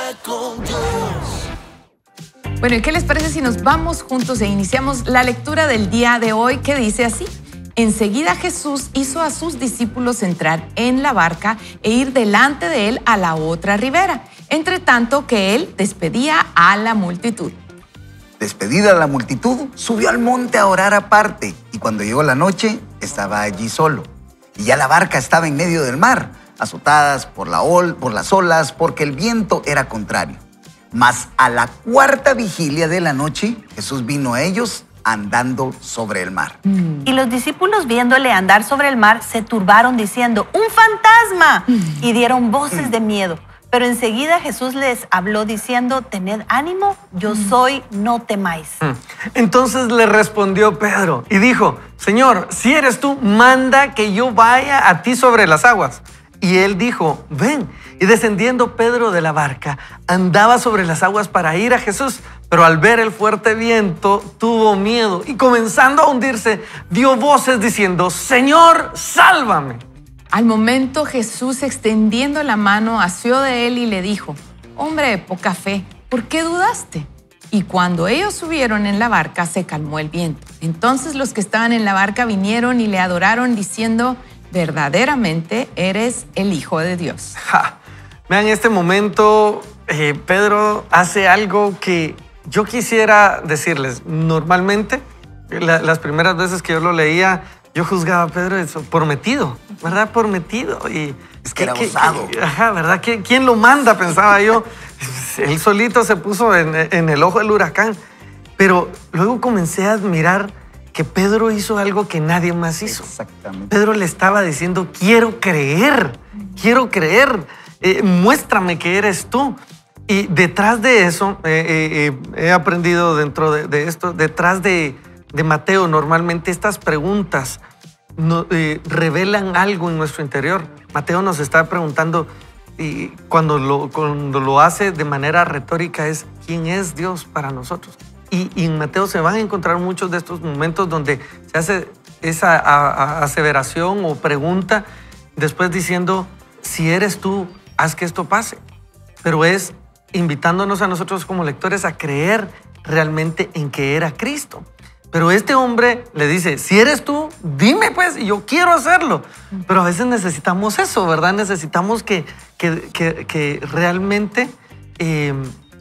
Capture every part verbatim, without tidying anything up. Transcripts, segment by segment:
con Dios. Bueno, ¿y qué les parece si nos vamos juntos e iniciamos la lectura del día de hoy, que dice así? Enseguida Jesús hizo a sus discípulos entrar en la barca e ir delante de él a la otra ribera, entre tanto que él despedía a la multitud. Despedida la multitud, subió al monte a orar aparte, y cuando llegó la noche, estaba allí solo. Y ya la barca estaba en medio del mar, azotadas por, la ol, por las olas, porque el viento era contrario. Mas a la cuarta vigilia de la noche, Jesús vino a ellos andando sobre el mar. Y los discípulos, viéndole andar sobre el mar, se turbaron diciendo, ¡un fantasma! Y dieron voces de miedo. Pero enseguida Jesús les habló diciendo, tened ánimo, yo soy, no temáis. Entonces le respondió Pedro y dijo, Señor, si eres tú, manda que yo vaya a ti sobre las aguas. Y él dijo, ven. Y descendiendo Pedro de la barca, andaba sobre las aguas para ir a Jesús, pero al ver el fuerte viento, tuvo miedo y comenzando a hundirse, dio voces diciendo, Señor, sálvame. Al momento Jesús, extendiendo la mano, asió de él y le dijo, hombre de poca fe, ¿por qué dudaste? Y cuando ellos subieron en la barca, se calmó el viento. Entonces los que estaban en la barca vinieron y le adoraron diciendo, verdaderamente eres el Hijo de Dios. Ja. Vean, en este momento eh, Pedro hace algo que yo quisiera decirles. Normalmente, la, las primeras veces que yo lo leía, yo juzgaba a Pedro eso, por metido, ¿verdad? Por metido. Y, es que era ¿qué, osado. qué, ajá, ¿verdad? ¿Quién, ¿Quién lo manda? Pensaba yo. Él solito se puso en, en el ojo del huracán. Pero luego comencé a admirar que Pedro hizo algo que nadie más hizo. Exactamente. Pedro le estaba diciendo, quiero creer, quiero creer, eh, muéstrame que eres tú. Y detrás de eso, eh, eh, he aprendido dentro de, de esto, detrás de, de Mateo, normalmente estas preguntas no, eh, revelan algo en nuestro interior. Mateo nos está preguntando, y cuando lo, cuando lo hace de manera retórica, es ¿quién es Dios para nosotros? Y, y en Mateo se van a encontrar muchos de estos momentos donde se hace esa a, a, aseveración o pregunta, después diciendo, si eres tú, haz que esto pase. Pero es invitándonos a nosotros como lectores a creer realmente en que era Cristo. Pero este hombre le dice, si eres tú, dime pues, y yo quiero hacerlo. Pero a veces necesitamos eso, ¿verdad? Necesitamos que, que, que, que realmente eh,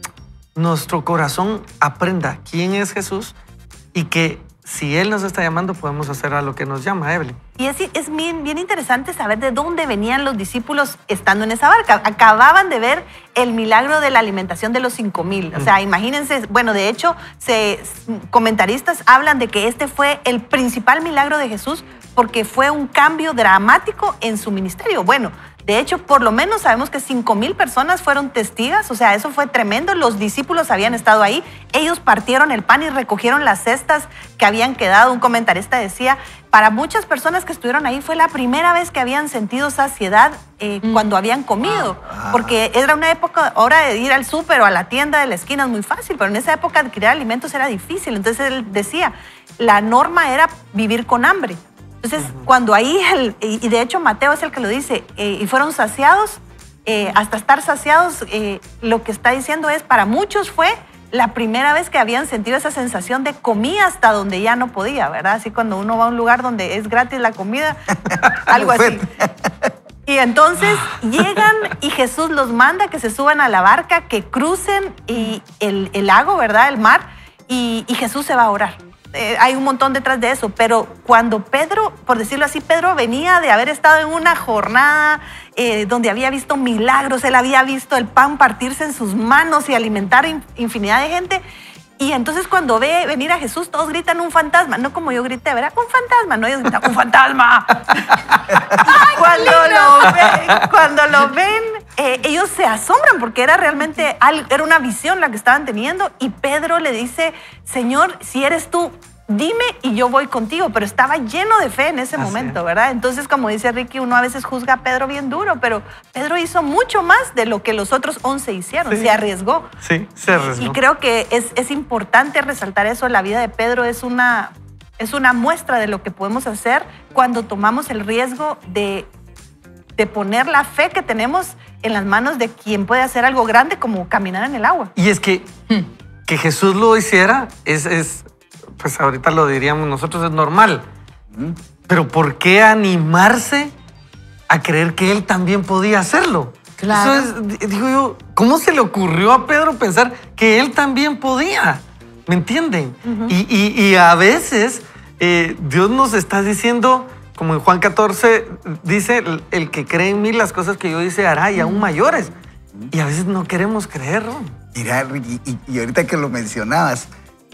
nuestro corazón aprenda quién es Jesús y que si Él nos está llamando, podemos hacer a lo que nos llama, Evelyn. Y es, es bien, bien interesante saber de dónde venían los discípulos estando en esa barca. Acababan de ver el milagro de la alimentación de los cinco mil. O sea, imagínense, bueno, de hecho, se, comentaristas hablan de que este fue el principal milagro de Jesús porque fue un cambio dramático en su ministerio. Bueno, de hecho, por lo menos sabemos que cinco mil personas fueron testigas, o sea, eso fue tremendo. Los discípulos habían estado ahí, ellos partieron el pan y recogieron las cestas que habían quedado. Un comentarista decía, para muchas personas que estuvieron ahí fue la primera vez que habían sentido saciedad eh, mm. cuando habían comido, ah. porque era una época, hora de ir al súper o a la tienda de la esquina es muy fácil, pero en esa época adquirir alimentos era difícil. Entonces él decía, la norma era vivir con hambre. Entonces, uh-huh. cuando ahí, el, y de hecho Mateo es el que lo dice, eh, y fueron saciados, eh, hasta estar saciados, eh, lo que está diciendo es, para muchos fue la primera vez que habían sentido esa sensación de comía hasta donde ya no podía, ¿verdad? Así cuando uno va a un lugar donde es gratis la comida, algo así. Y entonces llegan y Jesús los manda que se suban a la barca, que crucen y el, el lago, ¿verdad? El mar, y, y Jesús se va a orar. Eh, hay un montón detrás de eso, pero cuando Pedro, por decirlo así, Pedro venía de haber estado en una jornada eh, donde había visto milagros, él había visto el pan partirse en sus manos y alimentar in, infinidad de gente, y entonces cuando ve venir a Jesús, todos gritan un fantasma, no como yo grité, ¿verdad? Un fantasma, no, ellos gritan, ¡un fantasma! cuando, lo ven, cuando lo ven, eh, ellos se asombran porque era realmente, era una visión la que estaban teniendo, y Pedro le dice, Señor, si eres tú, dime y yo voy contigo, pero estaba lleno de fe en ese Así momento, es. ¿verdad? Entonces, como dice Ricky, uno a veces juzga a Pedro bien duro, pero Pedro hizo mucho más de lo que los otros once hicieron, sí. se arriesgó. Sí, se arriesgó. Y creo que es, es importante resaltar eso, la vida de Pedro es una, es una muestra de lo que podemos hacer cuando tomamos el riesgo de de poner la fe que tenemos en las manos de quien puede hacer algo grande como caminar en el agua. Y es que que Jesús lo hiciera es, es, pues ahorita lo diríamos nosotros, es normal. Pero ¿por qué animarse a creer que él también podía hacerlo? Claro. Eso es, digo yo, ¿cómo se le ocurrió a Pedro pensar que él también podía? ¿Me entienden? Uh-huh. y, y, y a veces eh, Dios nos está diciendo, como en Juan catorce, dice, el, el que cree en mí las cosas que yo hice hará y aún mayores. Y a veces no queremos creerlo. Mira, y, y, y ahorita que lo mencionabas,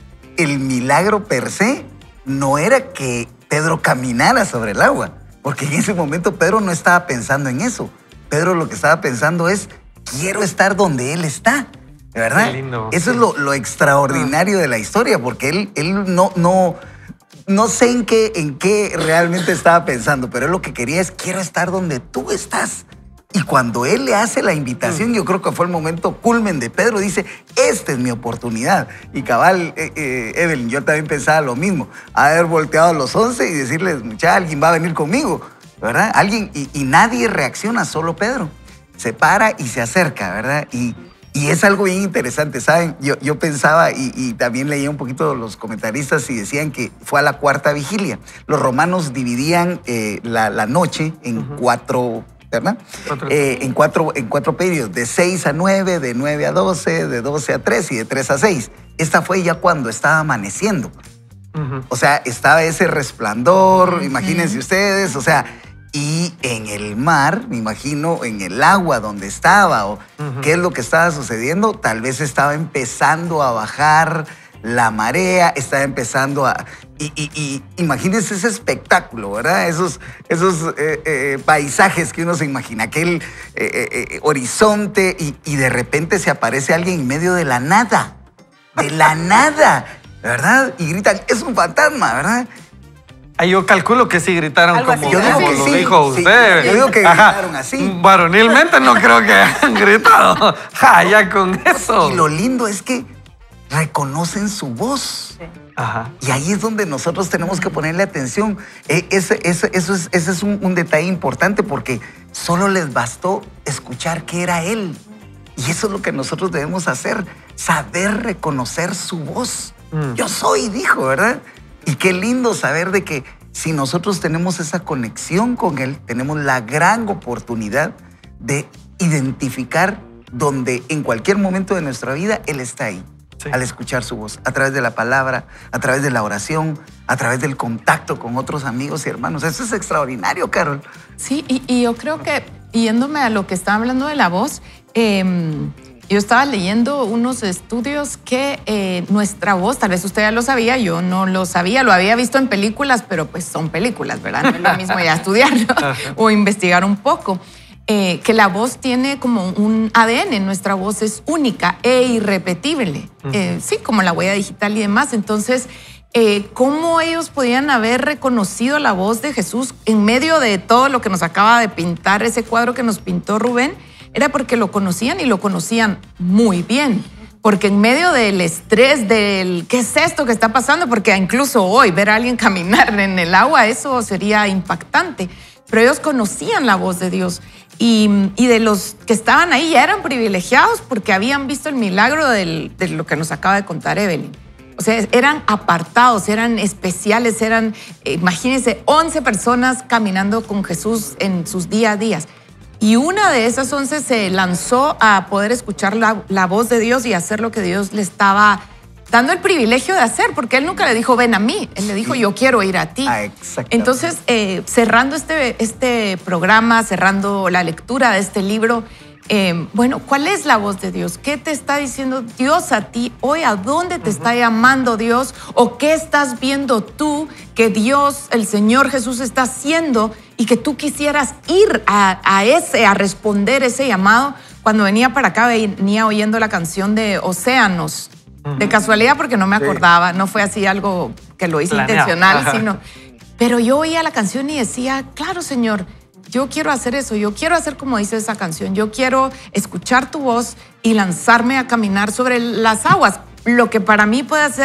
el milagro per se no era que Pedro caminara sobre el agua, porque en ese momento Pedro no estaba pensando en eso. Pedro lo que estaba pensando es, quiero estar donde él está, ¿de verdad? Qué lindo. Eso sí. es lo, lo extraordinario de la historia, porque él, él no, no, no sé en qué, en qué realmente estaba pensando, pero él lo que quería es, quiero estar donde tú estás. Y cuando él le hace la invitación, mm. yo creo que fue el momento culmen de Pedro, dice, esta es mi oportunidad. Y cabal, eh, eh, Evelyn, yo también pensaba lo mismo, haber volteado a los once y decirles, mucha, alguien va a venir conmigo, ¿verdad? Alguien, y, y nadie reacciona, solo Pedro. Se para y se acerca, ¿verdad? Y, y es algo bien interesante, ¿saben? Yo, yo pensaba, y, y también leía un poquito los comentaristas y decían que fue a la cuarta vigilia. Los romanos dividían eh, la, la noche en uh-huh. cuatro... ¿verdad? Eh, en, cuatro, en cuatro periodos, de seis a nueve, de nueve a doce, de doce a tres y de tres a seis. Esta fue ya cuando estaba amaneciendo. Uh-huh. O sea, estaba ese resplandor, uh-huh. imagínense ustedes, o sea, y en el mar, me imagino, en el agua donde estaba, o uh-huh. qué es lo que estaba sucediendo, tal vez estaba empezando a bajar la marea, estaba empezando a... Y, y, y imagínense ese espectáculo, ¿verdad? Esos, esos eh, eh, paisajes que uno se imagina, aquel eh, eh, horizonte y, y de repente se aparece alguien en medio de la nada, de la nada, ¿verdad? Y gritan, es un fantasma, ¿verdad? Ay, yo calculo que sí gritaron Algo como, así, como que lo sí, dijo sí. usted. Yo digo que Ajá. gritaron así. Varonilmente no creo que hayan gritado. Ja, ya con eso. Y lo lindo es que reconocen su voz. Sí. Ajá. Y ahí es donde nosotros tenemos que ponerle atención. Eh, ese, ese, eso es, ese es un, un detalle importante porque solo les bastó escuchar que era él. Y eso es lo que nosotros debemos hacer, saber reconocer su voz. Mm. Yo soy, dijo, ¿verdad? Y qué lindo saber de que si nosotros tenemos esa conexión con él, tenemos la gran oportunidad de identificar donde en cualquier momento de nuestra vida él está ahí. Sí. Al escuchar su voz, a través de la palabra, a través de la oración, a través del contacto con otros amigos y hermanos. Eso es extraordinario, Carol. Sí, y, y yo creo que, yéndome a lo que estaba hablando de la voz, eh, yo estaba leyendo unos estudios que eh, nuestra voz, tal vez usted ya lo sabía, yo no lo sabía, lo había visto en películas, pero pues son películas, ¿verdad? No es lo mismo ya estudiarlo o investigar un poco. Eh, que la voz tiene como un A D N, nuestra voz es única e irrepetible, uh-huh. eh, sí, como la huella digital y demás. Entonces, eh, ¿cómo ellos podían haber reconocido la voz de Jesús en medio de todo lo que nos acaba de pintar, ese cuadro que nos pintó Rubén? Era porque lo conocían y lo conocían muy bien. Porque en medio del estrés, del ¿qué es esto que está pasando? Porque incluso hoy ver a alguien caminar en el agua, eso sería impactante. Pero ellos conocían la voz de Dios. Y, y de los que estaban ahí ya eran privilegiados porque habían visto el milagro del, de lo que nos acaba de contar Evelyn. O sea, eran apartados, eran especiales, eran, eh, imagínense, once personas caminando con Jesús en sus día a días. Y una de esas once se lanzó a poder escuchar la, la voz de Dios y hacer lo que Dios le estaba dando el privilegio de hacer, porque él nunca le dijo, ven a mí. Él le dijo, yo quiero ir a ti. Ah, exactamente. Entonces, eh, cerrando este, este programa, cerrando la lectura de este libro, eh, bueno, ¿cuál es la voz de Dios? ¿Qué te está diciendo Dios a ti hoy? ¿A dónde te uh-huh. está llamando Dios? ¿O qué estás viendo tú que Dios, el Señor Jesús, está haciendo y que tú quisieras ir a, a ese, a responder ese llamado? Cuando venía para acá, venía oyendo la canción de Océanos. De casualidad, porque no me acordaba, sí. No fue así algo que lo hice Planeado. intencional, Ajá. sino... Pero yo oía la canción y decía, claro, Señor, yo quiero hacer eso, yo quiero hacer como dice esa canción, yo quiero escuchar tu voz y lanzarme a caminar sobre las aguas. Lo que para mí puede ser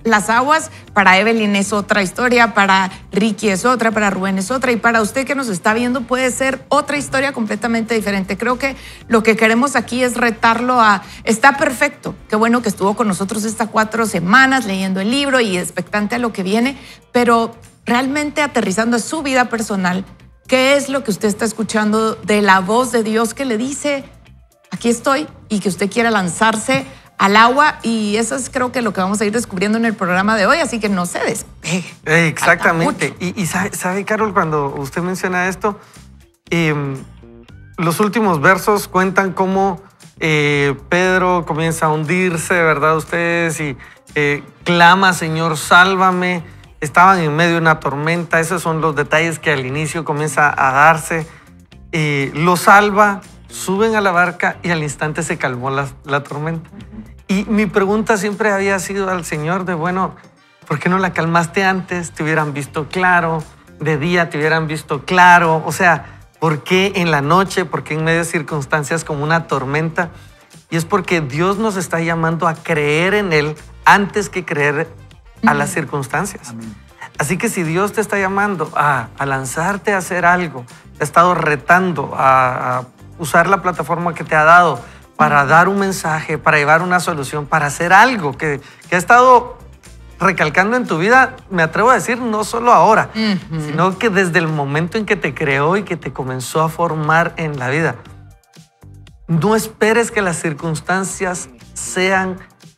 las aguas para Evelyn es otra historia, para Ricky es otra, para Rubén es otra, y para usted que nos está viendo puede ser otra historia completamente diferente. Creo que lo que queremos aquí es retarlo a, está perfecto, qué bueno que estuvo con nosotros estas cuatro semanas leyendo el libro y expectante a lo que viene, pero realmente aterrizando a su vida personal, ¿qué es lo que usted está escuchando de la voz de Dios que le dice, aquí estoy, y que usted quiera lanzarse al agua? Y eso es creo que lo que vamos a ir descubriendo en el programa de hoy, así que no se despegue. Eh, exactamente. Y, y sabe, sabe, Carol, cuando usted menciona esto, eh, los últimos versos cuentan cómo eh, Pedro comienza a hundirse, ¿verdad? Ustedes, y eh, clama, Señor, sálvame. Estaban en medio de una tormenta. Esos son los detalles que al inicio comienza a darse. Eh, lo salva, suben a la barca y al instante se calmó la, la tormenta. Y mi pregunta siempre había sido al Señor de, bueno, ¿por qué no la calmaste antes? Te hubieran visto claro, de día te hubieran visto claro. O sea, ¿por qué en la noche? ¿Por qué en medio de circunstancias como una tormenta? Y es porque Dios nos está llamando a creer en Él antes que creer a las circunstancias. Amén. Así que si Dios te está llamando a, a lanzarte a hacer algo, te ha estado retando a, a usar la plataforma que te ha dado para dar un mensaje, para llevar una solución, para hacer algo que, que ha estado recalcando en tu vida, me atrevo a decir, no solo ahora, uh-huh. sino que desde el momento en que te creó y que te comenzó a formar en la vida. No esperes que las circunstancias sean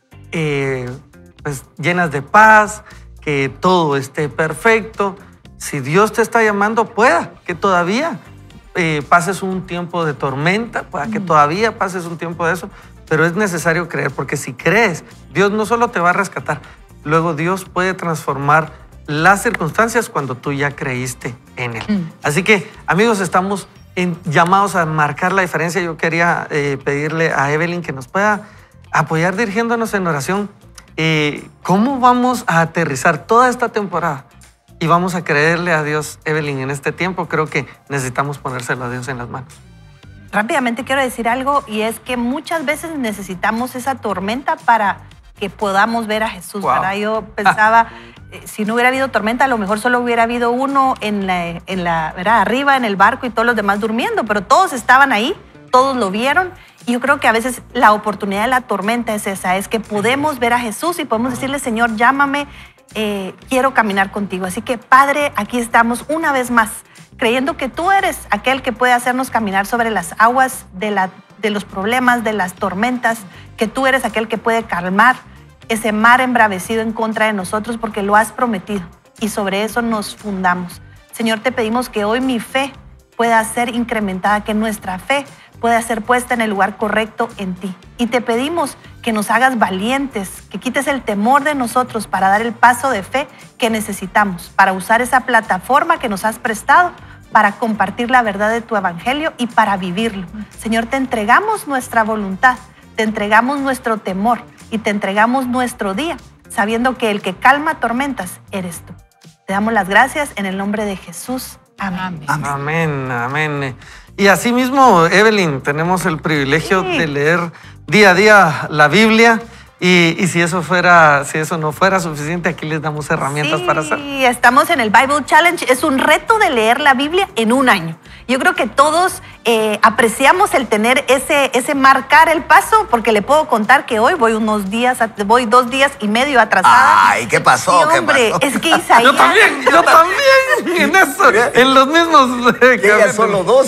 eh, pues, llenas de paz, que todo esté perfecto. Si Dios te está llamando, pueda que todavía Eh, pases un tiempo de tormenta, para que todavía pases un tiempo de eso, pero es necesario creer, porque si crees, Dios no solo te va a rescatar, luego Dios puede transformar las circunstancias cuando tú ya creíste en Él. Mm. Así que, amigos, estamos en, llamados a marcar la diferencia. Yo quería eh, pedirle a Evelyn que nos pueda apoyar dirigiéndonos en oración. Eh, ¿Cómo vamos a aterrizar toda esta temporada? Y vamos a creerle a Dios, Evelyn, en este tiempo. Creo que necesitamos ponérselo a Dios en las manos. Rápidamente quiero decir algo, y es que muchas veces necesitamos esa tormenta para que podamos ver a Jesús. Wow. ¿Verdad? Yo pensaba, eh, si no hubiera habido tormenta, a lo mejor solo hubiera habido uno en la, en la, ¿verdad? arriba en el barco y todos los demás durmiendo, pero todos estaban ahí, todos lo vieron. Y yo creo que a veces la oportunidad de la tormenta es esa, es que podemos ver a Jesús y podemos decirle, Señor, llámame, Eh, quiero caminar contigo. Así que, Padre, aquí estamos una vez más, creyendo que tú eres aquel que puede hacernos caminar sobre las aguas de, la, de los problemas, de las tormentas, que tú eres aquel que puede calmar ese mar embravecido en contra de nosotros, porque lo has prometido y sobre eso nos fundamos. Señor, te pedimos que hoy mi fe pueda ser incrementada, que nuestra fe pueda ser puesta en el lugar correcto en ti. Y te pedimos que nos hagas valientes, que quites el temor de nosotros para dar el paso de fe que necesitamos, para usar esa plataforma que nos has prestado para compartir la verdad de tu evangelio y para vivirlo. Señor, te entregamos nuestra voluntad, te entregamos nuestro temor y te entregamos nuestro día, sabiendo que el que calma tormentas eres tú. Te damos las gracias en el nombre de Jesús. Amén. Amén, amén. amén. Y asimismo, Evelyn, tenemos el privilegio sí. de leer día a día la Biblia. Y, y si eso fuera, si eso no fuera suficiente, aquí les damos herramientas sí, para hacer. Sí, estamos en el Bible Challenge. Es un reto de leer la Biblia en un año. Yo creo que todos eh, apreciamos el tener ese, ese marcar el paso, porque le puedo contar que hoy voy unos días, voy dos días y medio atrasada. Ay, ¿qué pasó? Sí, hombre, ¿Qué pasó? es que Isaías. Yo también, yo también. En eso, en los mismos. Ella solo dos.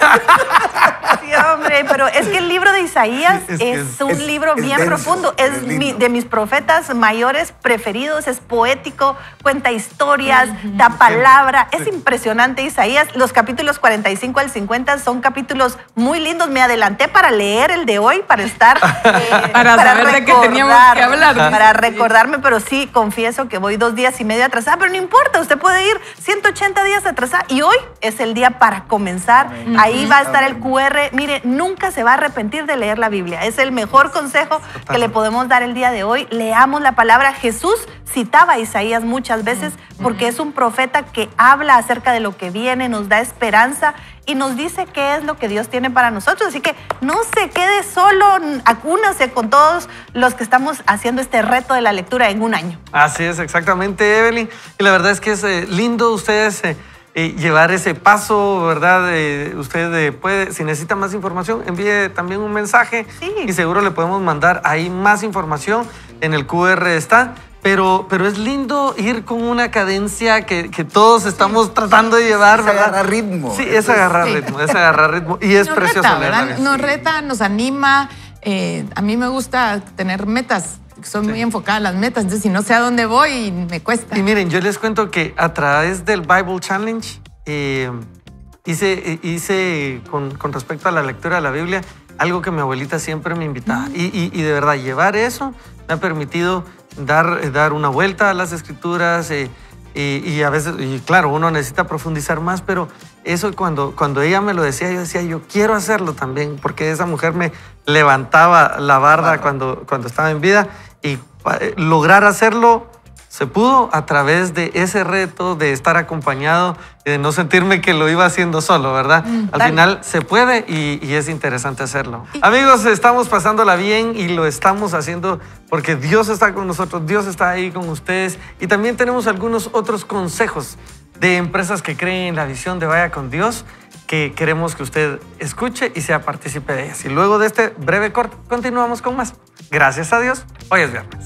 Sí, hombre, pero es que el libro de Isaías sí, es, es, es un es, libro bien es profundo. Es, es mi, de mis profetas mayores preferidos, es poético, cuenta historias, uh-huh. da palabra. Es impresionante Isaías. Los capítulos cuarenta y cinco al cincuenta son capítulos muy lindos. Me adelanté para leer el de hoy, para estar... Eh, para, para saber de qué teníamos que hablar. Para recordarme, pero sí, confieso que voy dos días y medio atrasada, pero no importa, usted puede ir ciento ochenta días atrasada y hoy es el día para comenzar. Uh-huh. Ahí va a estar el cu erre. Mire, nunca se va a arrepentir de leer la Biblia. Es el mejor consejo que le podemos dar el día de hoy. Leamos la palabra. Jesús citaba a Isaías muchas veces porque es un profeta que habla acerca de lo que viene, nos da esperanza y nos dice qué es lo que Dios tiene para nosotros. Así que no se quede solo, acúnase con todos los que estamos haciendo este reto de la lectura en un año. Así es, exactamente, Evelyn. Y la verdad es que es eh, lindo ustedes eh, eh, llevar ese paso, ¿verdad? Eh, usted eh, puede, si necesita más información, envíe también un mensaje Sí. y seguro le podemos mandar ahí más información. En el cu erre está. Pero, pero es lindo ir con una cadencia que, que todos estamos tratando de llevar, Es ¿verdad? agarrar ritmo. Sí, es agarrar Sí. ritmo, es agarrar ritmo. Y es Nos precioso reta, leer la ¿verdad? Biblia. Nos reta, nos anima. Eh, a mí me gusta tener metas. Soy muy enfocada en las metas. Entonces, si no sé a dónde voy, me cuesta. Y miren, yo les cuento que a través del Bible Challenge eh, hice, hice con, con respecto a la lectura de la Biblia algo que mi abuelita siempre me invitaba. Y, y, y de verdad, llevar eso me ha permitido dar, dar una vuelta a las escrituras eh, y, y a veces, y claro, uno necesita profundizar más, pero eso cuando, cuando ella me lo decía, yo decía, yo quiero hacerlo también, porque esa mujer me levantaba la barda Barra. cuando, cuando estaba en vida y eh, lograr hacerlo se pudo a través de ese reto de estar acompañado y de no sentirme que lo iba haciendo solo, ¿verdad? Mm, Al tal. final se puede y, y es interesante hacerlo. Amigos, estamos pasándola bien y lo estamos haciendo porque Dios está con nosotros, Dios está ahí con ustedes y también tenemos algunos otros consejos de empresas que creen en la visión de Vaya con Dios que queremos que usted escuche y sea partícipe de ellas. Y luego de este breve corte continuamos con más. Gracias a Dios, hoy es viernes.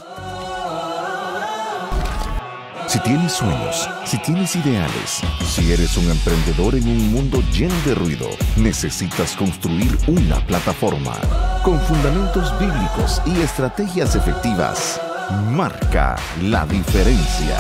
Si tienes sueños, si tienes ideales, si eres un emprendedor en un mundo lleno de ruido, necesitas construir una plataforma con fundamentos bíblicos y estrategias efectivas. Marca la diferencia.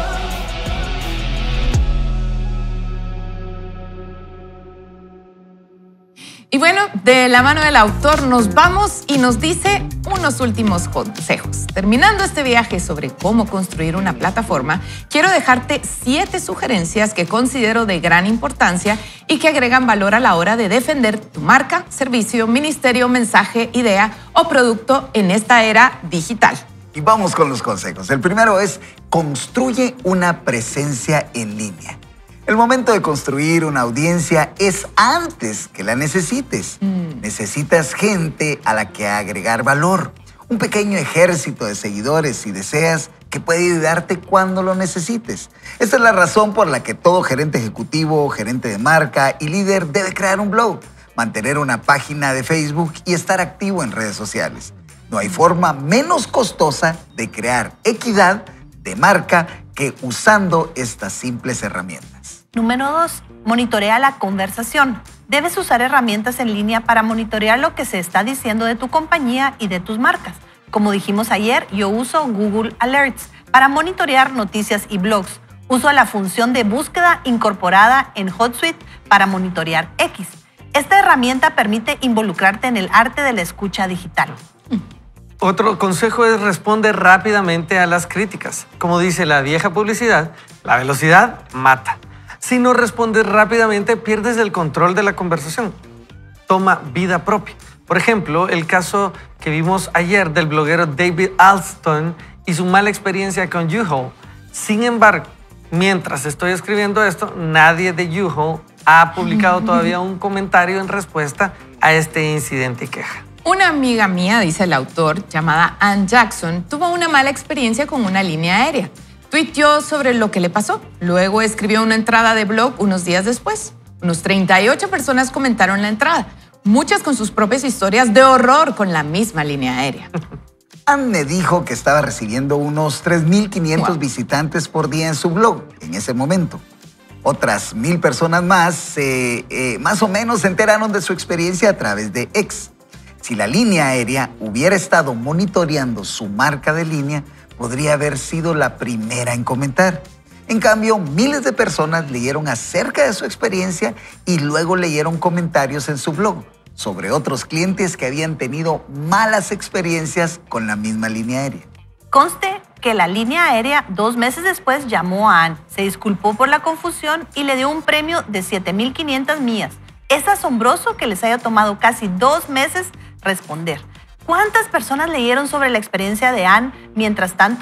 Y bueno, de la mano del autor nos vamos y nos dice unos últimos consejos. Terminando este viaje sobre cómo construir una plataforma, quiero dejarte siete sugerencias que considero de gran importancia y que agregan valor a la hora de defender tu marca, servicio, ministerio, mensaje, idea o producto en esta era digital. Y vamos con los consejos. El primero es construye una presencia en línea. El momento de construir una audiencia es antes que la necesites. Mm. Necesitas gente a la que agregar valor, un pequeño ejército de seguidores si deseas que puede ayudarte cuando lo necesites. Esta es la razón por la que todo gerente ejecutivo, gerente de marca y líder debe crear un blog, mantener una página de Facebook y estar activo en redes sociales. No hay forma menos costosa de crear equidad de marca que usando estas simples herramientas. Número dos, monitorea la conversación. Debes usar herramientas en línea para monitorear lo que se está diciendo de tu compañía y de tus marcas. Como dijimos ayer, yo uso Google Alerts para monitorear noticias y blogs. Uso la función de búsqueda incorporada en HotSuite para monitorear X. Esta herramienta permite involucrarte en el arte de la escucha digital. Otro consejo es responde rápidamente a las críticas. Como dice la vieja publicidad, la velocidad mata. Si no respondes rápidamente, pierdes el control de la conversación. Toma vida propia. Por ejemplo, el caso que vimos ayer del bloguero David Alston y su mala experiencia con U-Haul. Sin embargo, mientras estoy escribiendo esto, nadie de U-Haul ha publicado todavía un comentario en respuesta a este incidente y queja. Una amiga mía, dice el autor, llamada Ann Jackson, tuvo una mala experiencia con una línea aérea. Tuiteó sobre lo que le pasó. Luego escribió una entrada de blog unos días después. Unos treinta y ocho personas comentaron la entrada, muchas con sus propias historias de horror con la misma línea aérea. Ann me dijo que estaba recibiendo unos tres mil quinientos Wow. visitantes por día en su blog en ese momento. Otras mil personas más, eh, eh, más o menos, se enteraron de su experiencia a través de X. Si la línea aérea hubiera estado monitoreando su marca de línea, podría haber sido la primera en comentar. En cambio, miles de personas leyeron acerca de su experiencia y luego leyeron comentarios en su blog sobre otros clientes que habían tenido malas experiencias con la misma línea aérea. Conste que la línea aérea dos meses después llamó a Ann, se disculpó por la confusión y le dio un premio de siete mil quinientas millas. Es asombroso que les haya tomado casi dos meses responder. ¿Cuántas personas leyeron sobre la experiencia de Ann mientras tanto?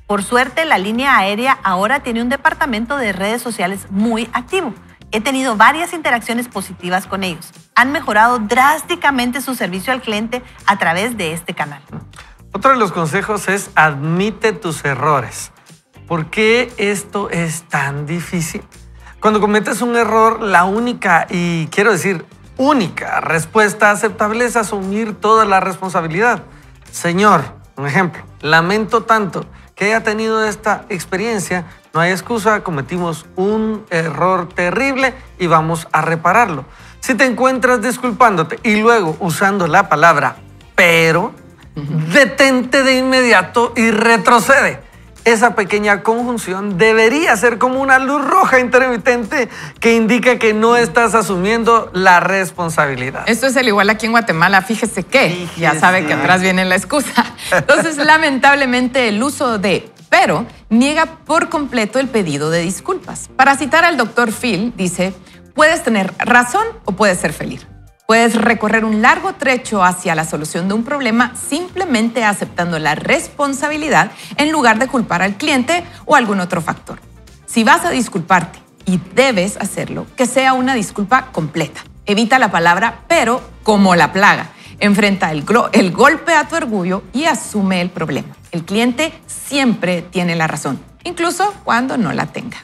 Por suerte, la línea aérea ahora tiene un departamento de redes sociales muy activo. He tenido varias interacciones positivas con ellos. Han mejorado drásticamente su servicio al cliente a través de este canal. Otro de los consejos es admite tus errores. ¿Por qué esto es tan difícil? Cuando cometes un error, la única, y quiero decir única, respuesta aceptable es asumir toda la responsabilidad. Señor, un ejemplo, lamento tanto que haya tenido esta experiencia, no hay excusa, cometimos un error terrible y vamos a repararlo. Si te encuentras disculpándote y luego usando la palabra pero, detente de inmediato y retrocede. Esa pequeña conjunción debería ser como una luz roja intermitente que indica que no estás asumiendo la responsabilidad. Esto es el igual aquí en Guatemala, fíjese que Fíjese. ya sabe que atrás viene la excusa. Entonces, lamentablemente, el uso de pero niega por completo el pedido de disculpas. Para citar al doctor Phil, dice, puedes tener razón o puedes ser feliz. Puedes recorrer un largo trecho hacia la solución de un problema simplemente aceptando la responsabilidad en lugar de culpar al cliente o algún otro factor. Si vas a disculparte y debes hacerlo, que sea una disculpa completa. Evita la palabra pero como la plaga. Enfrenta el, el golpe a tu orgullo y asume el problema. El cliente siempre tiene la razón, incluso cuando no la tenga.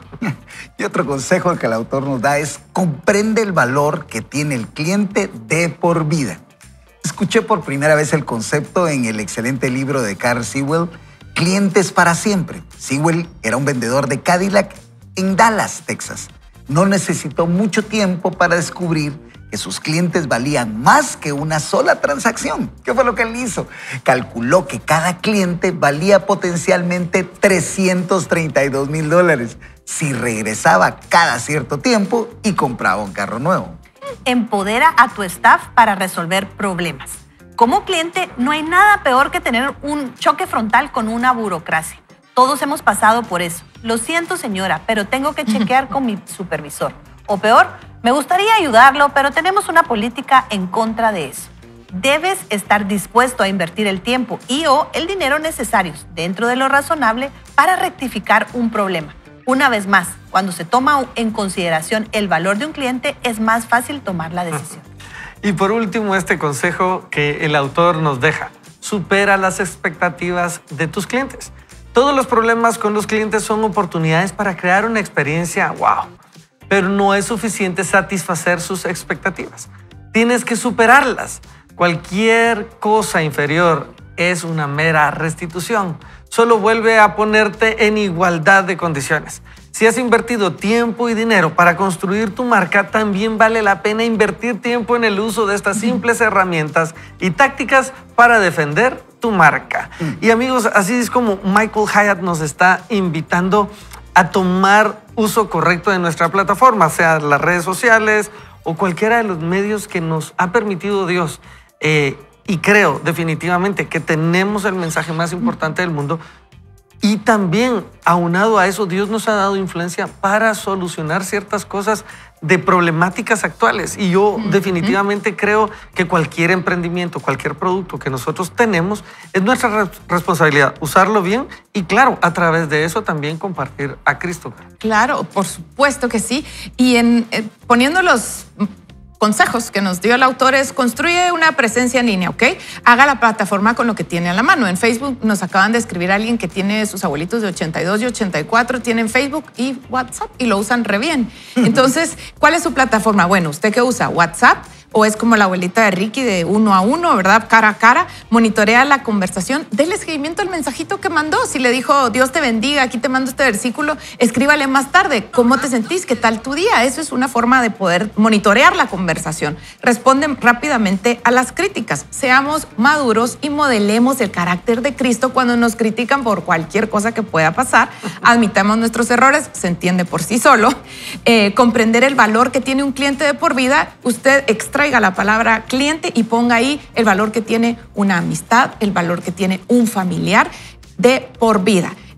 Y otro consejo que el autor nos da es comprende el valor que tiene el cliente de por vida. Escuché por primera vez el concepto en el excelente libro de Carl Sewell, Clientes para siempre. Sewell era un vendedor de Cadillac en Dallas, Texas. No necesitó mucho tiempo para descubrir que sus clientes valían más que una sola transacción. ¿Qué fue lo que él hizo? Calculó que cada cliente valía potencialmente trescientos treinta y dos mil dólares si regresaba cada cierto tiempo y compraba un carro nuevo. Empodera a tu staff para resolver problemas. Como cliente, no hay nada peor que tener un choque frontal con una burocracia. Todos hemos pasado por eso. Lo siento, señora, pero tengo que chequear con mi supervisor. O peor, me gustaría ayudarlo, pero tenemos una política en contra de eso. Debes estar dispuesto a invertir el tiempo y o el dinero necesarios dentro de lo razonable para rectificar un problema. Una vez más, cuando se toma en consideración el valor de un cliente, es más fácil tomar la decisión. Y por último, este consejo que el autor nos deja. Supera las expectativas de tus clientes. Todos los problemas con los clientes son oportunidades para crear una experiencia wow. Pero no es suficiente satisfacer sus expectativas. Tienes que superarlas. Cualquier cosa inferior es una mera restitución. Solo vuelve a ponerte en igualdad de condiciones. Si has invertido tiempo y dinero para construir tu marca, también vale la pena invertir tiempo en el uso de estas simples herramientas y tácticas para defender tu marca. Y amigos, así es como Michael Hyatt nos está invitando a tomar uso correcto de nuestra plataforma, sea las redes sociales o cualquiera de los medios que nos ha permitido Dios. Eh, y creo definitivamente que tenemos el mensaje más importante del mundo. Y también, aunado a eso, Dios nos ha dado influencia para solucionar ciertas cosas de problemáticas actuales. Y yo uh-huh. definitivamente creo que cualquier emprendimiento, cualquier producto que nosotros tenemos, es nuestra re- responsabilidad usarlo bien y, claro, a través de eso también compartir a Cristo. Claro, por supuesto que sí. Y en, eh, poniendo los consejos que nos dio el autor es construye una presencia en línea, ¿ok? Haga la plataforma con lo que tiene a la mano. En Facebook nos acaban de escribir a alguien que tiene sus abuelitos de ochenta y dos y ochenta y cuatro, tienen Facebook y WhatsApp y lo usan re bien. Entonces, ¿cuál es su plataforma? Bueno, ¿usted qué usa? ¿WhatsApp? O es como la abuelita de Ricky de uno a uno, ¿verdad? Cara a cara. Monitorea la conversación. Dele seguimiento al mensajito que mandó. Si le dijo, Dios te bendiga, aquí te mando este versículo, escríbale más tarde. ¿Cómo te sentís? ¿Qué tal tu día? Eso es una forma de poder monitorear la conversación. Responden rápidamente a las críticas. Seamos maduros y modelemos el carácter de Cristo cuando nos critican por cualquier cosa que pueda pasar. Admitamos nuestros errores, se entiende por sí solo. Eh, comprender el valor que tiene un cliente de por vida. Usted extrae Traiga la palabra cliente y ponga ahí el valor que tiene una amistad, el valor que tiene un familiar de por vida.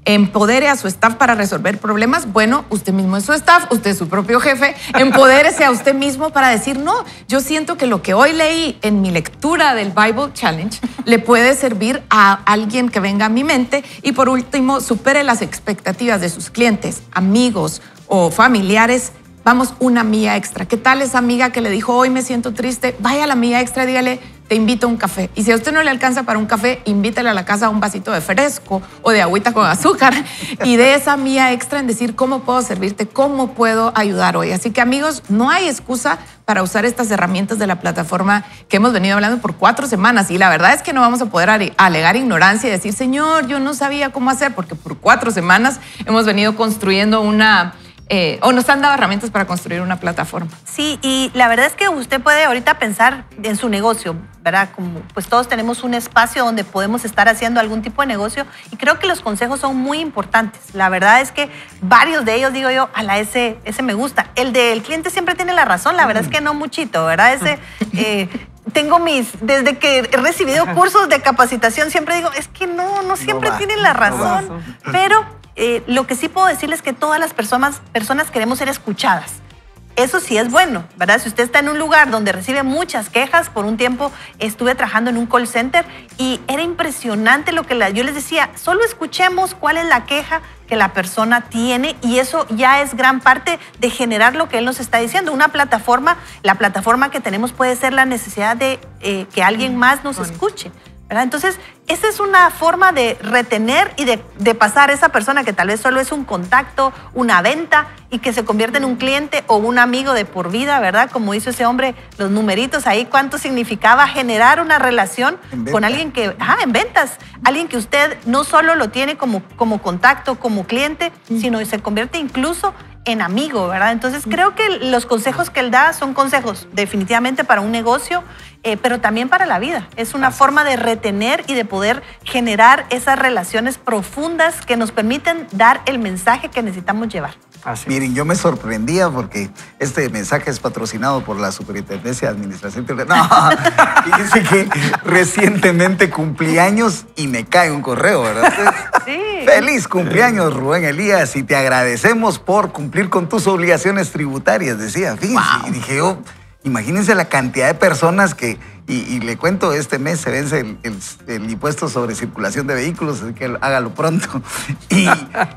empodere a su staff para resolver problemas. Bueno, usted mismo es su staff, usted es su propio jefe. Empodérese a usted mismo para decir, no, yo siento que lo que hoy leí en mi lectura del Bible Challenge le puede servir a alguien que venga a mi mente. Y por último, supere las expectativas de sus clientes, amigos o familiares. Vamos, una milla extra. ¿Qué tal esa amiga que le dijo, hoy me siento triste? Vaya a la milla extra, dígale, te invito a un café. Y si a usted no le alcanza para un café, invítale a la casa un vasito de fresco o de agüita con azúcar y de esa mía extra en decir cómo puedo servirte, cómo puedo ayudar hoy. Así que, amigos, no hay excusa para usar estas herramientas de la plataforma que hemos venido hablando por cuatro semanas. Y la verdad es que no vamos a poder alegar ignorancia y decir, Señor, yo no sabía cómo hacer, porque por cuatro semanas hemos venido construyendo una... Eh, o nos han dado herramientas para construir una plataforma. Sí, y la verdad es que usted puede ahorita pensar en su negocio, ¿verdad? Como pues todos tenemos un espacio donde podemos estar haciendo algún tipo de negocio y creo que los consejos son muy importantes. La verdad es que varios de ellos, digo yo, a la ese, ese me gusta. El del cliente siempre tiene la razón, la verdad es que no muchito, ¿verdad? Ese... Eh, Tengo mis, desde que he recibido cursos de capacitación, siempre digo, es que no, no siempre no tienen la razón. No pero eh, lo que sí puedo decirles es que todas las personas, personas queremos ser escuchadas. Eso sí es bueno, ¿verdad? Si usted está en un lugar donde recibe muchas quejas, por un tiempo estuve trabajando en un call center y era impresionante lo que la, yo les decía, solo escuchemos cuál es la queja que la persona tiene y eso ya es gran parte de generar lo que él nos está diciendo. Una plataforma, la plataforma que tenemos puede ser la necesidad de eh, que alguien más nos escuche, ¿verdad? Entonces, esa es una forma de retener y de, de pasar a esa persona que tal vez solo es un contacto, una venta y que se convierte en un cliente o un amigo de por vida, ¿verdad? Como hizo ese hombre, los numeritos ahí, cuánto significaba generar una relación con alguien que, ah, en ventas, alguien que usted no solo lo tiene como, como contacto, como cliente, mm. sino que se convierte incluso en amigo, ¿verdad? Entonces, creo que los consejos que él da son consejos definitivamente para un negocio, eh, pero también para la vida. Es una Así. forma de retener y de poder generar esas relaciones profundas que nos permiten dar el mensaje que necesitamos llevar. Así. Miren, yo me sorprendía porque este mensaje es patrocinado por la Superintendencia de Administración Tributaria. No, dice que recientemente cumplí años y me cae un correo, ¿verdad? Sí. Feliz cumpleaños, Rubén Elías, y te agradecemos por cumplir con tus obligaciones tributarias, decía. Fíjense, wow. Y dije yo, imagínense la cantidad de personas que, y, y le cuento, este mes se vence el, el, el impuesto sobre circulación de vehículos, así que hágalo pronto. Y...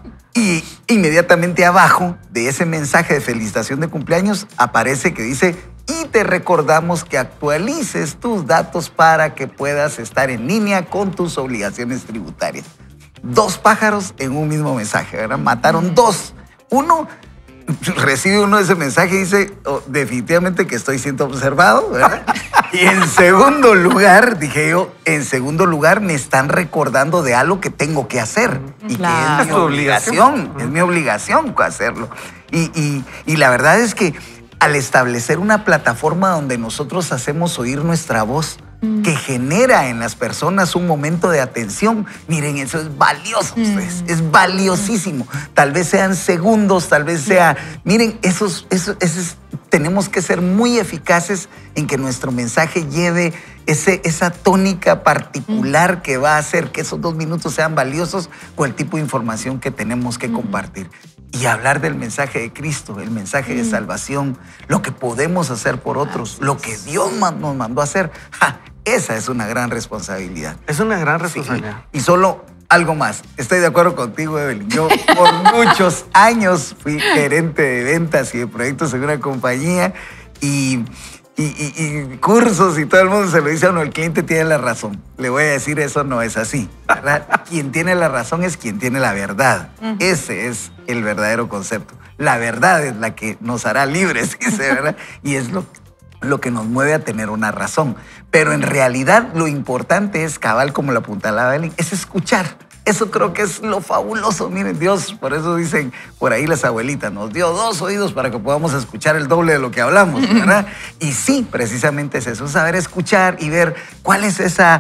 Y inmediatamente abajo de ese mensaje de felicitación de cumpleaños aparece que dice, y te recordamos que actualices tus datos para que puedas estar en línea con tus obligaciones tributarias. Dos pájaros en un mismo mensaje, ¿verdad? Mataron dos. Uno recibe uno de ese mensaje y dice, oh, definitivamente que estoy siendo observado, ¿verdad? Y en segundo lugar, dije yo, en segundo lugar me están recordando de algo que tengo que hacer y claro. que es mi obligación, es mi obligación hacerlo. Y, y, y la verdad es que al establecer una plataforma donde nosotros hacemos oír nuestra voz, que genera en las personas un momento de atención. Miren, eso es valioso, ustedes. Es valiosísimo. Tal vez sean segundos, tal vez sea... Miren, esos, esos, esos, tenemos que ser muy eficaces en que nuestro mensaje lleve ese, esa tónica particular que va a hacer que esos dos minutos sean valiosos con el tipo de información que tenemos que compartir. Y hablar del mensaje de Cristo, el mensaje de salvación, lo que podemos hacer por otros, lo que Dios nos mandó a hacer. ¡Ja! Esa es una gran responsabilidad. Es una gran responsabilidad. Sí. Y solo algo más. Estoy de acuerdo contigo, Evelyn. Yo por muchos años fui gerente de ventas y de proyectos en una compañía y... Y, y, y cursos y todo el mundo se lo dice a uno, el cliente tiene la razón. Le voy a decir, eso no es así, ¿verdad? Quien tiene la razón es quien tiene la verdad. Uh-huh. Ese es el verdadero concepto. La verdad es la que nos hará libres, dice, ¿verdad? Y es lo, lo que nos mueve a tener una razón. Pero en realidad lo importante es, cabal, como la apuntalaba Evelyn, es escuchar. Eso creo que es lo fabuloso. Miren, Dios, por eso dicen por ahí las abuelitas, nos dio dos oídos para que podamos escuchar el doble de lo que hablamos, ¿verdad? Y sí, precisamente es eso, saber escuchar y ver cuál es esa,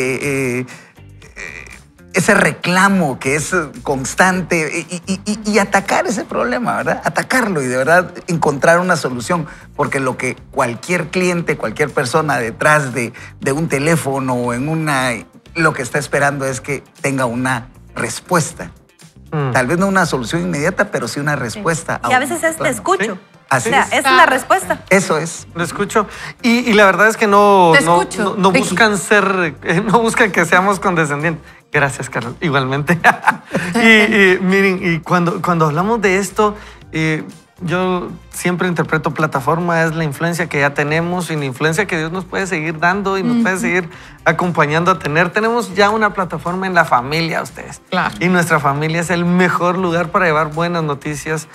eh, eh, ese reclamo que es constante y, y, y, y atacar ese problema, ¿verdad? Atacarlo y de verdad encontrar una solución. Porque lo que cualquier cliente, cualquier persona detrás de, de un teléfono o en una... lo que está esperando es que tenga una respuesta. Mm. Tal vez no una solución inmediata, pero sí una respuesta. Sí. Y a veces es te escucho. ¿Sí? Así o sea, es. esa es la respuesta. Eso es. Lo escucho. Y, y la verdad es que no, Te no, escucho, no, no Ricky. buscan ser, eh, no buscan que seamos condescendientes. Gracias, Carlos. Igualmente. y, y miren, y cuando, cuando hablamos de esto, eh, yo siempre interpreto plataforma es la influencia que ya tenemos y la influencia que Dios nos puede seguir dando y nos uh-huh. puede seguir acompañando a tener. Tenemos ya una plataforma en la familia, ustedes. Claro. Y nuestra familia es el mejor lugar para llevar buenas noticias.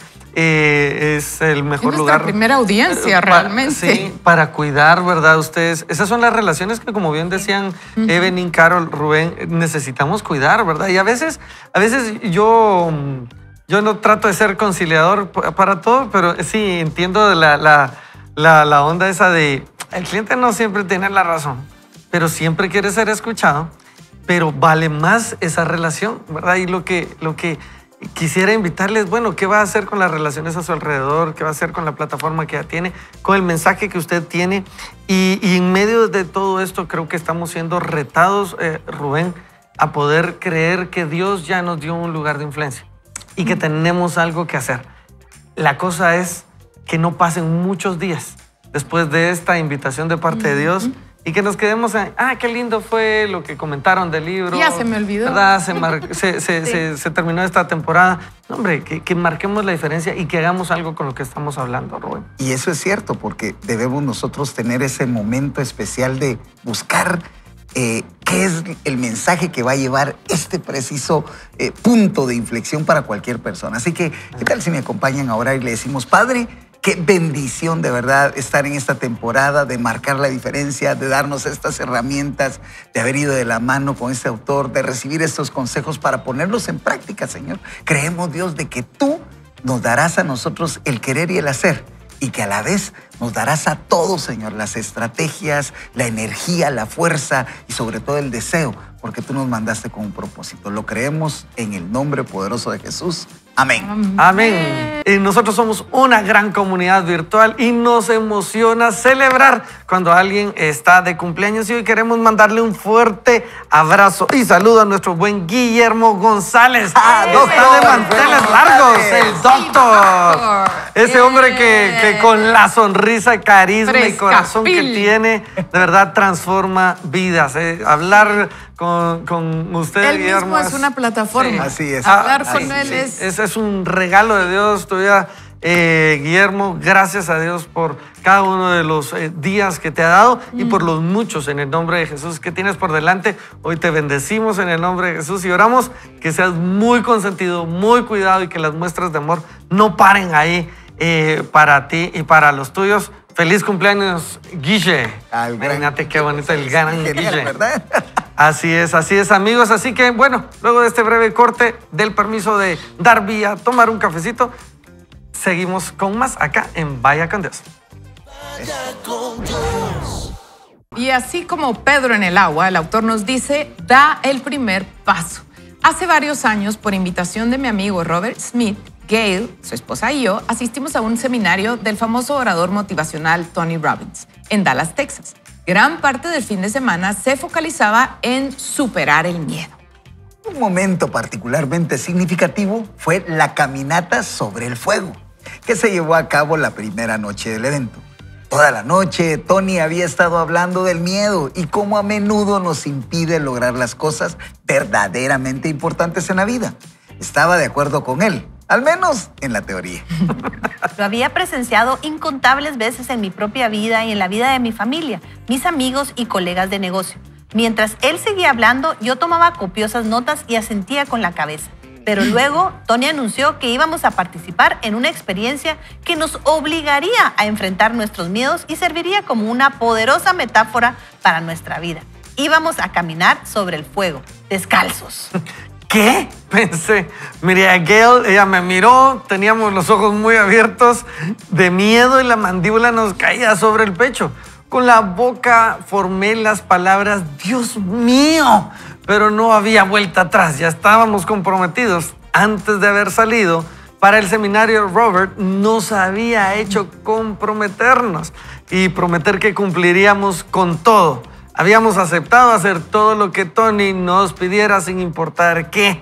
Eh, es el mejor es lugar. Nuestra primera audiencia, eh, para, realmente. Sí, para cuidar, ¿verdad? Ustedes, esas son las relaciones que, como bien decían uh-huh. Evelyn, Carol, Rubén, necesitamos cuidar, ¿verdad? Y a veces, a veces yo... Yo no trato de ser conciliador para todo, pero sí entiendo la, la, la, la onda esa de el cliente no siempre tiene la razón, pero siempre quiere ser escuchado, pero vale más esa relación, ¿verdad? Y lo que, lo que quisiera invitarles, bueno, ¿qué va a hacer con las relaciones a su alrededor? ¿Qué va a hacer con la plataforma que ya tiene? Con el mensaje que usted tiene. Y, y en medio de todo esto creo que estamos siendo retados, eh, Rubén, a poder creer que Dios ya nos dio un lugar de influencia y que tenemos algo que hacer. La cosa es que no pasen muchos días después de esta invitación de parte de Dios y que nos quedemos en, ah, qué lindo fue lo que comentaron del libro. Ya se me olvidó. ¿Verdad? Se, mar, se, se, sí. se, se terminó esta temporada. No, hombre, que, que marquemos la diferencia y que hagamos algo con lo que estamos hablando, Rubén. Y eso es cierto, porque debemos nosotros tener ese momento especial de buscar Eh, qué es el mensaje que va a llevar este preciso eh, punto de inflexión para cualquier persona. Así que, ¿qué tal si me acompañan ahora y le decimos, Padre, qué bendición de verdad estar en esta temporada, de marcar la diferencia, de darnos estas herramientas, de haber ido de la mano con este autor, de recibir estos consejos para ponerlos en práctica, Señor. Creemos, Dios, de que tú nos darás a nosotros el querer y el hacer, y que a la vez nos darás a todos, Señor, las estrategias, la energía, la fuerza y sobre todo el deseo, porque tú nos mandaste con un propósito. Lo creemos en el nombre poderoso de Jesús. Amén. Amén. Amén. Y nosotros somos una gran comunidad virtual y nos emociona celebrar cuando alguien está de cumpleaños y hoy queremos mandarle un fuerte abrazo y saludo a nuestro buen Guillermo González. Ah, doctor, está de manteles bueno, largos, González. el doctor. Ese hombre que, que con la sonrisa, carisma Fresca, y corazón que pil. tiene, de verdad transforma vidas. ¿eh? Hablar con, con usted, Él Guillermo, mismo es una plataforma. Sí. Así es. Hablar Ah, con sí, él sí. es... Ese es un regalo de Dios, tu vida, eh, Guillermo. Gracias a Dios por cada uno de los eh, días que te ha dado y por los muchos en el nombre de Jesús que tienes por delante. Hoy te bendecimos en el nombre de Jesús y oramos que seas muy consentido, muy cuidado y que las muestras de amor no paren ahí eh, para ti y para los tuyos. Feliz cumpleaños, Guille. Imagínate qué bonito el gran Genial, Guille. ¿verdad? Así es, así es, amigos. Así que, bueno, luego de este breve corte del permiso de dar vía, tomar un cafecito, seguimos con más acá en Vaya con Dios. Y así como Pedro en el agua, el autor nos dice, da el primer paso. Hace varios años, por invitación de mi amigo Robert Smith, Gail, su esposa y yo, asistimos a un seminario del famoso orador motivacional Tony Robbins en Dallas, Texas. Gran parte del fin de semana se focalizaba en superar el miedo. Un momento particularmente significativo fue la caminata sobre el fuego, que se llevó a cabo la primera noche del evento. Toda la noche, Tony había estado hablando del miedo y cómo a menudo nos impide lograr las cosas verdaderamente importantes en la vida. Estaba de acuerdo con él, al menos en la teoría. Lo había presenciado incontables veces en mi propia vida y en la vida de mi familia, mis amigos y colegas de negocio. Mientras él seguía hablando, yo tomaba copiosas notas y asentía con la cabeza. Pero luego, Tony anunció que íbamos a participar en una experiencia que nos obligaría a enfrentar nuestros miedos y serviría como una poderosa metáfora para nuestra vida. Íbamos a caminar sobre el fuego, descalzos. ¿Qué? Pensé. Miré a Gail, ella me miró, teníamos los ojos muy abiertos de miedo y la mandíbula nos caía sobre el pecho. Con la boca formé las palabras, Dios mío, pero no había vuelta atrás, ya estábamos comprometidos. Antes de haber salido para el seminario, Robert nos había hecho comprometernos y prometer que cumpliríamos con todo. Habíamos aceptado hacer todo lo que Tony nos pidiera sin importar qué.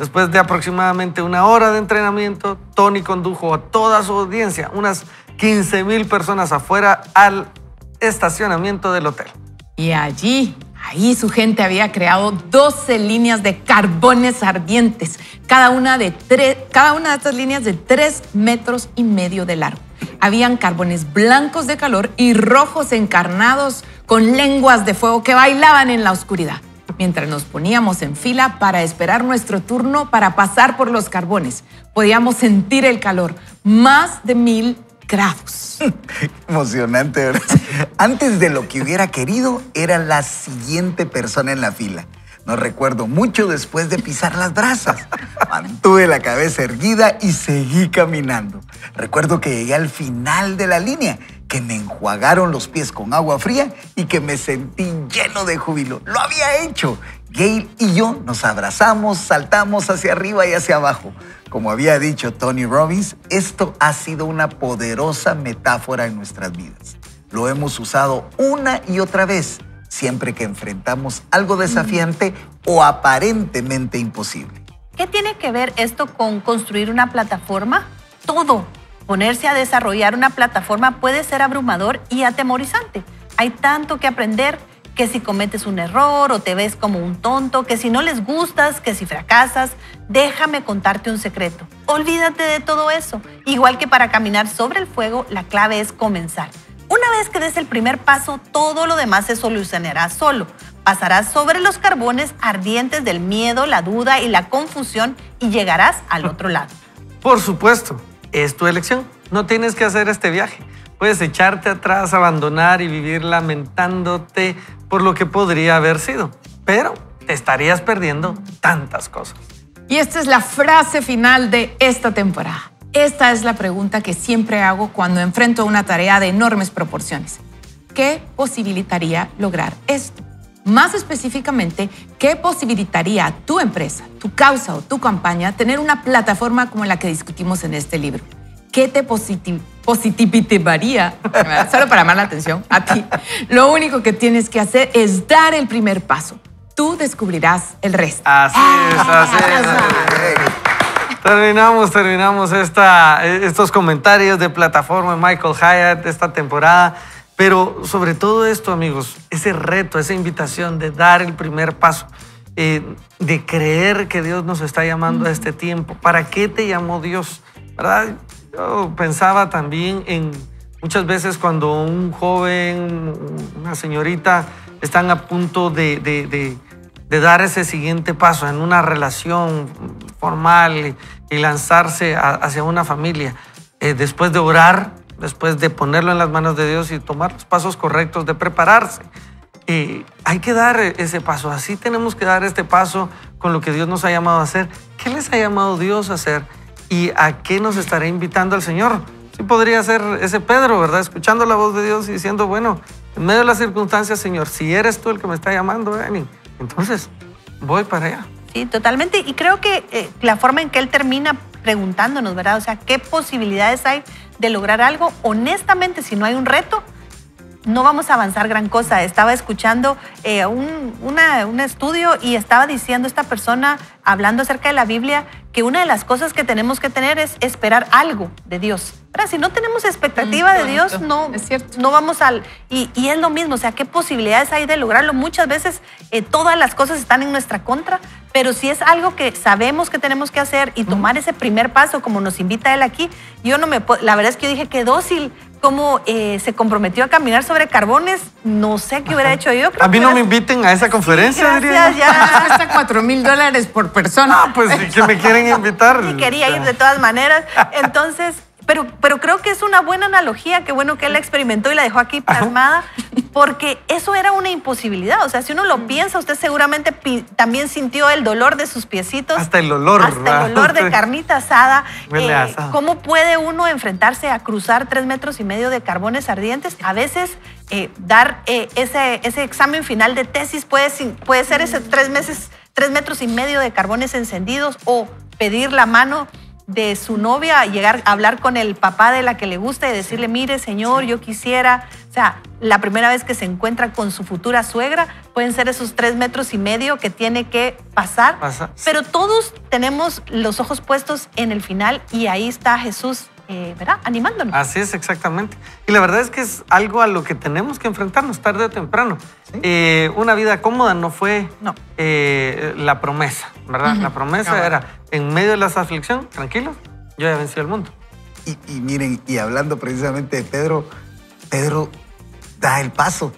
Después de aproximadamente una hora de entrenamiento, Tony condujo a toda su audiencia, unas quince mil personas afuera, al estacionamiento del hotel. Y allí, ahí su gente había creado doce líneas de carbones ardientes, cada una de, tres, cada una de estas líneas de tres metros y medio de largo. Habían carbones blancos de calor y rojos encarnados con lenguas de fuego que bailaban en la oscuridad. Mientras nos poníamos en fila para esperar nuestro turno para pasar por los carbones, podíamos sentir el calor, más de mil grados. Emocionante, ¿verdad? Antes de lo que hubiera querido, era la siguiente persona en la fila. No recuerdo mucho después de pisar las brasas. Mantuve la cabeza erguida y seguí caminando. Recuerdo que llegué al final de la línea, que me enjuagaron los pies con agua fría y que me sentí lleno de júbilo. ¡Lo había hecho! Gail y yo nos abrazamos, saltamos hacia arriba y hacia abajo. Como había dicho Tony Robbins, esto ha sido una poderosa metáfora en nuestras vidas. Lo hemos usado una y otra vez, siempre que enfrentamos algo desafiante o aparentemente imposible. ¿Qué tiene que ver esto con construir una plataforma? Todo. Ponerse a desarrollar una plataforma puede ser abrumador y atemorizante. Hay tanto que aprender, que si cometes un error o te ves como un tonto, que si no les gustas, que si fracasas. Déjame contarte un secreto. Olvídate de todo eso. Igual que para caminar sobre el fuego, la clave es comenzar. Una vez que des el primer paso, todo lo demás se solucionará solo. Pasarás sobre los carbones ardientes del miedo, la duda y la confusión y llegarás al otro lado. Por supuesto, es tu elección. No tienes que hacer este viaje. Puedes echarte atrás, abandonar y vivir lamentándote por lo que podría haber sido. Pero te estarías perdiendo tantas cosas. Y esta es la frase final de esta temporada. Esta es la pregunta que siempre hago cuando enfrento una tarea de enormes proporciones. ¿Qué posibilitaría lograr esto? Más específicamente, ¿qué posibilitaría a tu empresa, tu causa o tu campaña tener una plataforma como la que discutimos en este libro? ¿Qué te positiv- positivaría, solo para llamar la atención, a ti? Lo único que tienes que hacer es dar el primer paso. Tú descubrirás el resto. Así es, así es. Así es. Terminamos, terminamos esta, estos comentarios de plataforma de Michael Hyatt de esta temporada. Pero sobre todo esto, amigos, ese reto, esa invitación de dar el primer paso, eh, de creer que Dios nos está llamando a este tiempo. ¿Para qué te llamó Dios? ¿Verdad? Yo pensaba también en muchas veces cuando un joven, una señorita están a punto de, de, de, de dar ese siguiente paso en una relación formal y, y lanzarse a, hacia una familia. Eh, después de orar, después de ponerlo en las manos de Dios y tomar los pasos correctos, de prepararse. Eh, hay que dar ese paso. Así tenemos que dar este paso con lo que Dios nos ha llamado a hacer. ¿Qué les ha llamado Dios a hacer? ¿Y a qué nos estará invitando el Señor? Sí podría ser ese Pedro, ¿verdad? Escuchando la voz de Dios y diciendo, bueno, en medio de las circunstancias, Señor, si eres tú el que me está llamando, ven, entonces voy para allá. Sí, totalmente. Y creo que eh, la forma en que él termina preguntándonos, ¿verdad? O sea, ¿qué posibilidades hay de lograr algo? Honestamente, si no hay un reto, no vamos a avanzar gran cosa. Estaba escuchando eh, un, una, un estudio y estaba diciendo esta persona, hablando acerca de la Biblia, que una de las cosas que tenemos que tener es esperar algo de Dios. ¿Verdad? Si no tenemos expectativa mm, de Dios, no, es cierto. no vamos al... Y, y es lo mismo, o sea, ¿qué posibilidades hay de lograrlo? Muchas veces eh, todas las cosas están en nuestra contra, pero si es algo que sabemos que tenemos que hacer y tomar mm. ese primer paso, como nos invita él aquí, yo no me... La verdad es que yo dije, qué dócil, cómo eh, se comprometió a caminar sobre carbones, no sé qué hubiera hecho yo. Creo a mí que no hubiera... me inviten a esa conferencia. Sí, gracias, ya. Cuesta cuatro mil dólares por persona. Ah, pues que me quieren invitar. Sí, quería ir de todas maneras. Entonces, pero, pero creo que es una buena analogía, qué bueno que él la experimentó y la dejó aquí plasmada, porque eso era una imposibilidad. O sea, si uno lo piensa, usted seguramente también sintió el dolor de sus piecitos. Hasta el olor. Hasta el olor de carnita asada. Huele Eh, asado. ¿Cómo puede uno enfrentarse a cruzar tres metros y medio de carbones ardientes? A veces eh, dar eh, ese, ese examen final de tesis puede, puede ser ese tres meses, tres metros y medio de carbones encendidos, o pedir la mano de su novia, llegar a hablar con el papá de la que le gusta y decirle, mire, señor, yo quisiera. O sea, la primera vez que se encuentra con su futura suegra, pueden ser esos tres metros y medio que tiene que pasar, Pasa, sí. pero todos tenemos los ojos puestos en el final y ahí está Jesús, eh, ¿verdad? Animándonos. Así es, exactamente. Y la verdad es que es algo a lo que tenemos que enfrentarnos tarde o temprano. ¿Sí? Eh, una vida cómoda no fue No. eh, la promesa, ¿verdad? Ujú. La promesa Ah, era, en medio de las aflicciones, tranquilos, yo ya vencí el mundo. Y, y miren, y hablando precisamente de Pedro, Pedro da el paso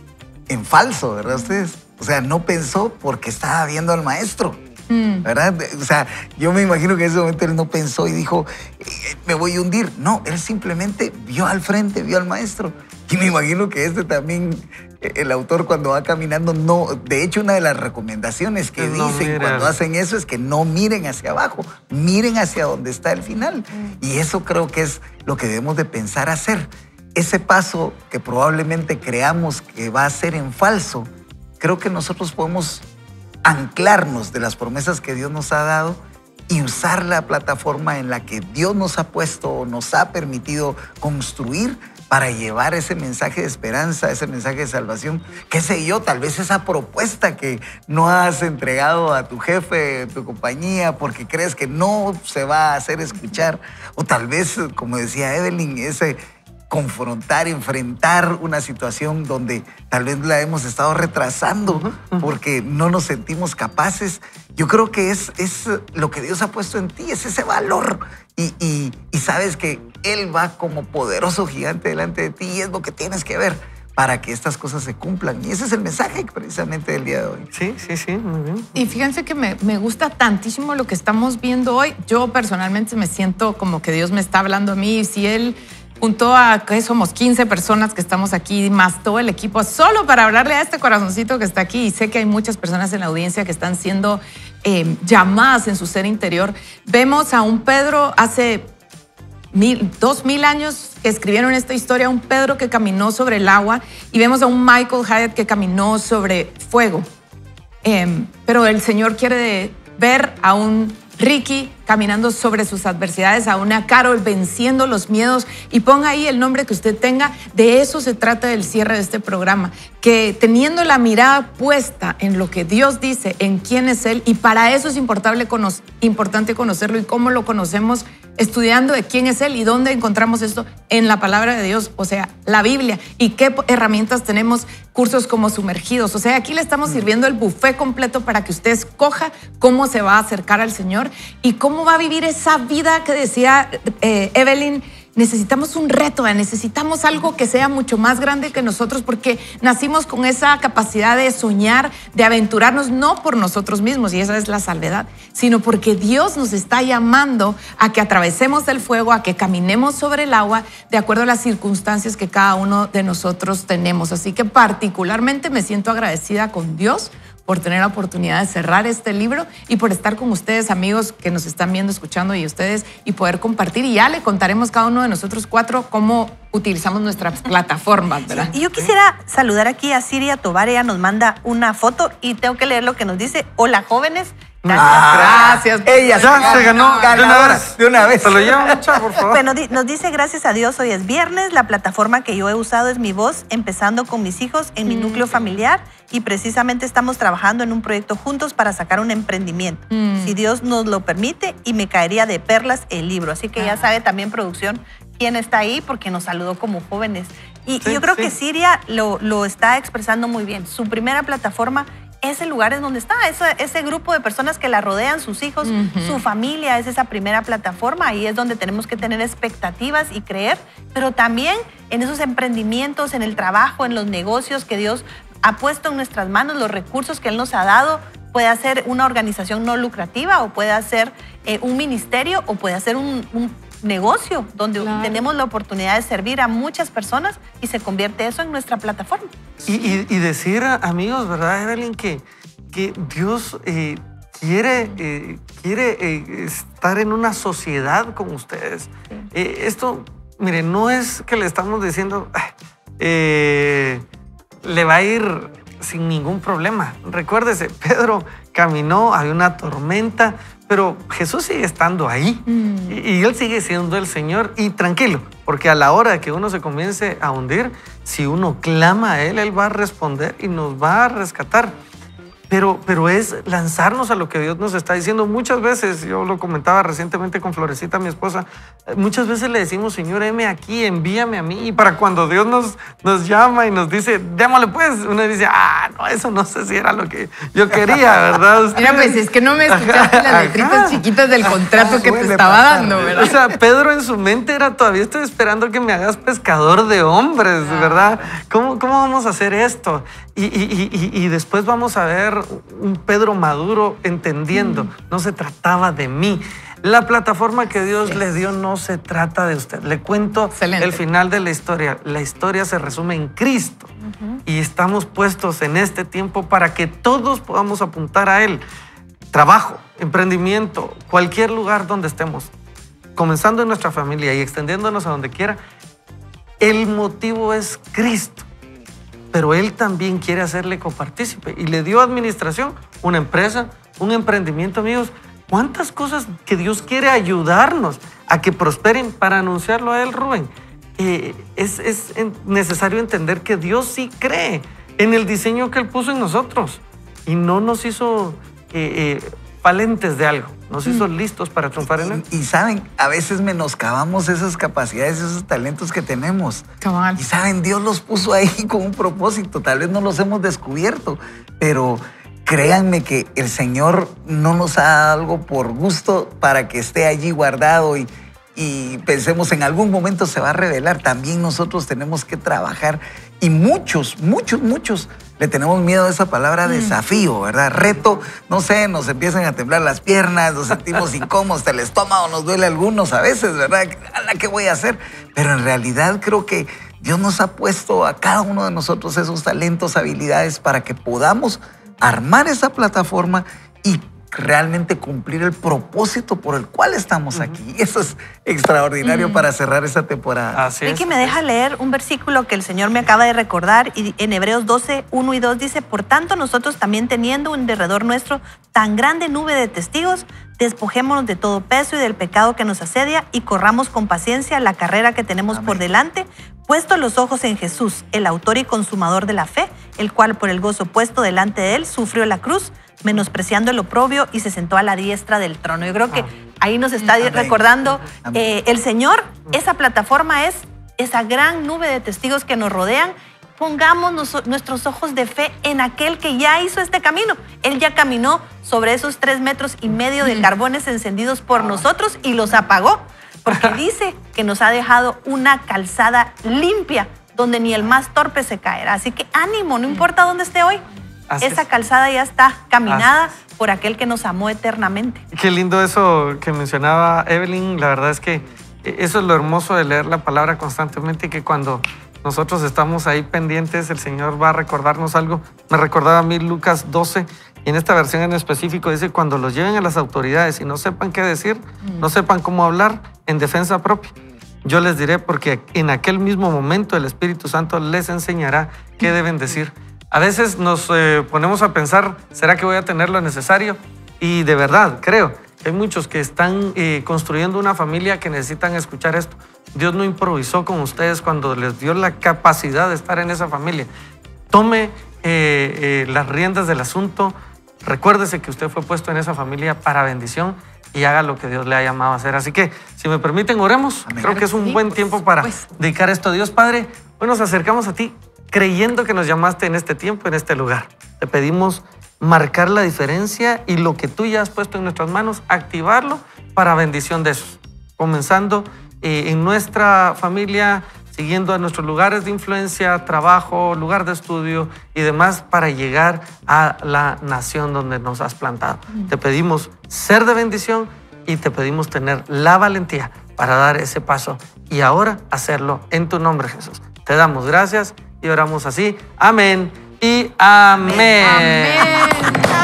en falso, ¿verdad ustedes? O sea, no pensó porque estaba viendo al maestro, Mm. ¿verdad? O sea, yo me imagino que en ese momento él no pensó y dijo, eh, me voy a hundir. No, él simplemente vio al frente, vio al maestro. Y me imagino que este también, eh, el autor cuando va caminando, no, de hecho una de las recomendaciones que No dicen miren. cuando hacen eso es que no miren hacia abajo, miren hacia donde está el final. Y eso creo que es lo que debemos de pensar hacer. Ese paso que probablemente creamos que va a ser en falso, creo que nosotros podemos anclarnos de las promesas que Dios nos ha dado y usar la plataforma en la que Dios nos ha puesto o nos ha permitido construir para llevar ese mensaje de esperanza, ese mensaje de salvación. Qué sé yo, tal vez esa propuesta que no has entregado a tu jefe, a tu compañía, porque crees que no se va a hacer escuchar. O tal vez, como decía Evelyn, ese confrontar, enfrentar una situación donde tal vez la hemos estado retrasando porque no nos sentimos capaces. Yo creo que es, es lo que Dios ha puesto en ti, es ese valor. Y, y, y sabes que Él va como poderoso gigante delante de ti y es lo que tienes que ver para que estas cosas se cumplan. Y ese es el mensaje precisamente del día de hoy. Sí, sí, sí, muy bien. Y fíjense que me, me gusta tantísimo lo que estamos viendo hoy. Yo personalmente me siento como que Dios me está hablando a mí. Y si Él juntó a, que somos quince personas que estamos aquí, más todo el equipo, solo para hablarle a este corazoncito que está aquí. Y sé que hay muchas personas en la audiencia que están siendo eh, llamadas en su ser interior. Vemos a un Pedro hace mil, dos mil años que escribieron esta historia, un Pedro que caminó sobre el agua, y vemos a un Michael Hyatt que caminó sobre fuego. Eh, pero el Señor quiere ver a un Ricky caminando sobre sus adversidades, a una Carol venciendo los miedos, y ponga ahí el nombre que usted tenga. De eso se trata el cierre de este programa, que teniendo la mirada puesta en lo que Dios dice, en quién es Él, y para eso es importante, cono- importante conocerlo. ¿Y cómo lo conocemos? Estudiando de quién es Él y dónde encontramos esto en la palabra de Dios, o sea, la Biblia. ¿Y qué herramientas tenemos? Cursos como Sumergidos. O sea, aquí le estamos sirviendo el buffet completo para que usted escoja cómo se va a acercar al Señor y cómo va a vivir esa vida que decía eh, Evelyn. Necesitamos un reto, necesitamos algo que sea mucho más grande que nosotros, porque nacimos con esa capacidad de soñar, de aventurarnos, no por nosotros mismos, y esa es la salvedad, sino porque Dios nos está llamando a que atravesemos el fuego, a que caminemos sobre el agua, de acuerdo a las circunstancias que cada uno de nosotros tenemos. Así que particularmente me siento agradecida con Dios por tener la oportunidad de cerrar este libro y por estar con ustedes, amigos que nos están viendo, escuchando, y ustedes, y poder compartir. Y ya le contaremos cada uno de nosotros cuatro cómo utilizamos nuestras plataformas, ¿verdad? Y yo quisiera saludar aquí a Siria Tobar. Ella nos manda una foto y tengo que leer lo que nos dice. Hola, jóvenes. Gracias. Ah, Gracias. Ella Ya se ganó de una ganadora vez. de una vez. Se lo lleva mucha, por favor. Bueno, di- nos dice, gracias a Dios, hoy es viernes. La plataforma que yo he usado es Mi Voz, empezando con mis hijos en mi Mm, núcleo sí. familiar, y precisamente estamos trabajando en un proyecto juntos para sacar un emprendimiento. Mm. Si Dios nos lo permite, y me caería de perlas el libro. Así que ya Ah. sabe también, producción, quién está ahí, porque nos saludó como jóvenes. Y, Sí, y yo creo sí. que Siria lo, lo está expresando muy bien. Su primera plataforma es el lugar en donde está, ese, ese grupo de personas que la rodean, sus hijos, Ujú. su familia, es esa primera plataforma. Ahí es donde tenemos que tener expectativas y creer, pero también en esos emprendimientos, en el trabajo, en los negocios que Dios ha puesto en nuestras manos, los recursos que Él nos ha dado. Puede ser una organización no lucrativa, o puede ser eh, un ministerio, o puede ser un, un negocio donde Claro. tenemos la oportunidad de servir a muchas personas, y se convierte eso en nuestra plataforma. Y, y- y decir, amigos, ¿verdad, Evelyn? Que, que Dios eh, quiere, eh, quiere eh, estar en una sociedad con ustedes. Sí. Eh, esto, mire, no es que le estamos diciendo, "Ah, eh, le va a ir sin ningún problema". Recuérdese, Pedro caminó, había una tormenta, pero Jesús sigue estando ahí. Mm. Y, y Él sigue siendo el Señor. Y tranquilo, porque a la hora que uno se comience a hundir, si uno clama a Él, Él va a responder y nos va a rescatar. Pero, pero es lanzarnos a lo que Dios nos está diciendo. Muchas veces, yo lo comentaba recientemente con Florecita, mi esposa, muchas veces le decimos, Señor, heme aquí, envíame a mí. Y para cuando Dios nos, nos llama y nos dice, démosle pues, uno dice, ah, no, eso no sé si era lo que yo quería, ¿verdad? Mira, pues es que no me escuchaste las letritas chiquitas del contrato que te estaba dando, ¿verdad? O sea, Pedro en su mente era, todavía estoy esperando que me hagas pescador de hombres, ¿verdad? ¿Cómo, cómo vamos a hacer esto? Y, y, y, y después vamos a ver un Pedro maduro entendiendo, mm. no se trataba de mí. La plataforma que Dios sí. le dio no se trata de usted. Le cuento Excelente. El final de la historia. La historia se resume en Cristo. Uh-huh. Y estamos puestos en este tiempo para que todos podamos apuntar a Él. Trabajo, emprendimiento, cualquier lugar donde estemos, comenzando en nuestra familia y extendiéndonos a donde quiera, el motivo es Cristo. Pero Él también quiere hacerle copartícipe y le dio administración, una empresa, un emprendimiento, amigos. ¿Cuántas cosas que Dios quiere ayudarnos a que prosperen para anunciarlo a Él, Rubén? Eh, es, es necesario entender que Dios sí cree en el diseño que Él puso en nosotros y no nos hizo eh, eh, valentes de algo, nos hizo mm. listos para triunfar en Él. Y, y saben, a veces menoscabamos esas capacidades, esos talentos que tenemos. Cabal. Y saben, Dios los puso ahí con un propósito, tal vez no los hemos descubierto, pero créanme que el Señor no nos ha dado algo por gusto para que esté allí guardado y, y pensemos en algún momento se va a revelar. También nosotros tenemos que trabajar y muchos, muchos, muchos le tenemos miedo a esa palabra mm. desafío, ¿verdad? Reto, no sé, nos empiezan a temblar las piernas, nos sentimos incómodos, el estómago nos duele a algunos a veces, ¿verdad? ¿Qué voy a hacer? Pero en realidad creo que Dios nos ha puesto a cada uno de nosotros esos talentos, habilidades para que podamos armar esa plataforma y realmente cumplir el propósito por el cual estamos aquí. Eso es extraordinario mm. para cerrar esa temporada. Así es. Vicky, me deja leer un versículo que el Señor me acaba de recordar y en Hebreos doce, uno y dos dice, por tanto nosotros también teniendo en derredor nuestro tan grande nube de testigos, despojémonos de todo peso y del pecado que nos asedia y corramos con paciencia la carrera que tenemos Amén. Por delante, puesto los ojos en Jesús, el autor y consumador de la fe, el cual por el gozo puesto delante de Él sufrió la cruz, menospreciando el oprobio y se sentó a la diestra del trono. Yo creo que ahí nos está Amén. Recordando eh, el Señor, esa plataforma es esa gran nube de testigos que nos rodean. Pongamos nos, nuestros ojos de fe en aquel que ya hizo este camino. Él ya caminó sobre esos tres metros y medio de carbones encendidos por nosotros y los apagó, porque dice que nos ha dejado una calzada limpia donde ni el más torpe se caerá. Así que ánimo, no importa dónde esté hoy. Así Esa es. Calzada ya está caminada por aquel que nos amó eternamente. Qué lindo eso que mencionaba Evelyn. La verdad es que eso es lo hermoso de leer la palabra constantemente, que cuando nosotros estamos ahí pendientes, el Señor va a recordarnos algo. Me recordaba a mí Lucas doce, y en esta versión en específico dice, cuando los lleven a las autoridades y no sepan qué decir, mm. no sepan cómo hablar en defensa propia, yo les diré, porque en aquel mismo momento el Espíritu Santo les enseñará qué deben decir. A veces nos eh, ponemos a pensar, ¿será que voy a tener lo necesario? Y de verdad, creo que hay muchos que están eh, construyendo una familia que necesitan escuchar esto. Dios no improvisó con ustedes cuando les dio la capacidad de estar en esa familia. Tome eh, eh, las riendas del asunto, recuérdese que usted fue puesto en esa familia para bendición y haga lo que Dios le ha llamado a hacer. Así que, si me permiten, oremos. Amén. Creo que es un buen tiempo para dedicar esto a Dios. Padre, hoy nos acercamos a ti, creyendo que nos llamaste en este tiempo, en este lugar. Te pedimos marcar la diferencia y lo que tú ya has puesto en nuestras manos, activarlo para bendición de esos. Comenzando eh, en nuestra familia, siguiendo a nuestros lugares de influencia, trabajo, lugar de estudio y demás, para llegar a la nación donde nos has plantado. Mm. Te pedimos ser de bendición y te pedimos tener la valentía para dar ese paso y ahora hacerlo en tu nombre, Jesús. Te damos gracias y oramos así. Amén y amén. Amén.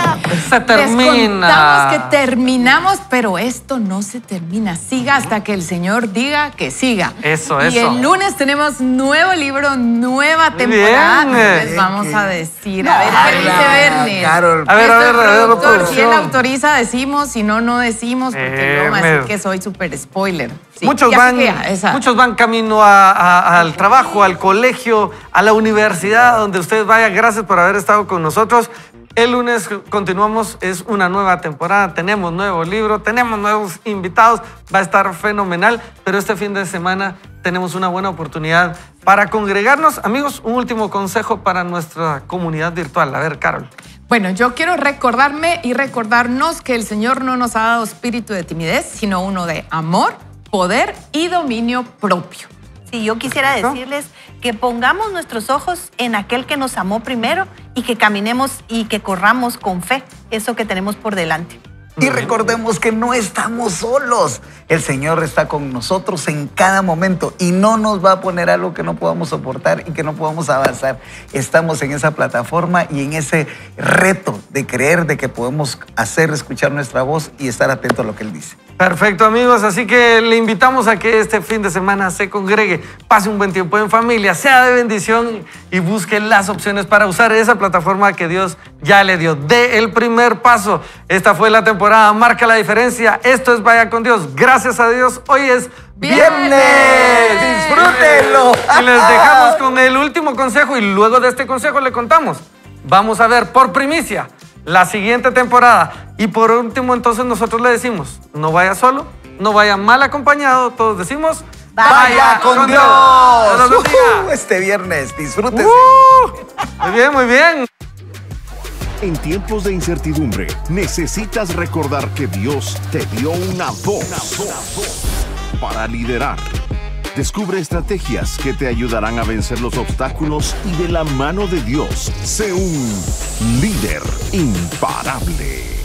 se termina. Les contamos que terminamos, pero esto no se termina. Siga hasta que el Señor diga que siga. Eso, y eso. Y el lunes tenemos nuevo libro, nueva temporada. Bien. Les vamos a decir. A ver, ¿qué dice Bernes? Carol. A ver, a ver, a ver, Productor, producción. si él autoriza, decimos. Si no, no decimos. Porque luego van a decir Bernes. que soy súper spoiler. Sí, muchos, ya van, sé que ya, esa. muchos van camino a- a- al trabajo, al colegio, a la universidad, donde usted vaya. Gracias por haber estado con nosotros. El lunes continuamos, es una nueva temporada, tenemos nuevo libro, tenemos nuevos invitados, va a estar fenomenal, pero este fin de semana tenemos una buena oportunidad para congregarnos. Amigos, un último consejo para nuestra comunidad virtual. A ver, Carol. Bueno, yo quiero recordarme y recordarnos que el Señor no nos ha dado espíritu de timidez, sino uno de amor, poder y dominio propio. Sí, yo quisiera decirles que pongamos nuestros ojos en aquel que nos amó primero y que caminemos y que corramos con fe eso que tenemos por delante. Y recordemos que no estamos solos. El Señor está con nosotros en cada momento y no nos va a poner algo que no podamos soportar y que no podamos avanzar. Estamos en esa plataforma y en ese reto de creer de que podemos hacer escuchar nuestra voz y estar atento a lo que Él dice. Perfecto, amigos, así que le invitamos a que este fin de semana se congregue, pase un buen tiempo en familia, sea de bendición y busque las opciones para usar esa plataforma que Dios ya le dio. Dé el primer paso. Esta fue la temporada Marca la Diferencia. Esto es Vaya con Dios. Gracias a Dios, hoy es ¡Viernes! ¡Disfrútenlo! Y les dejamos con el último consejo y luego de este consejo le contamos. Vamos a ver por primicia la siguiente temporada. Y por último, entonces nosotros le decimos, no vaya solo, no vaya mal acompañado. Todos decimos, ¡Vaya con Dios! Dios los bendiga. Uh, este viernes, disfrútense. Uh, muy bien, muy bien. En tiempos de incertidumbre, necesitas recordar que Dios te dio una voz para liderar. Descubre estrategias que te ayudarán a vencer los obstáculos y de la mano de Dios, sé un líder imparable.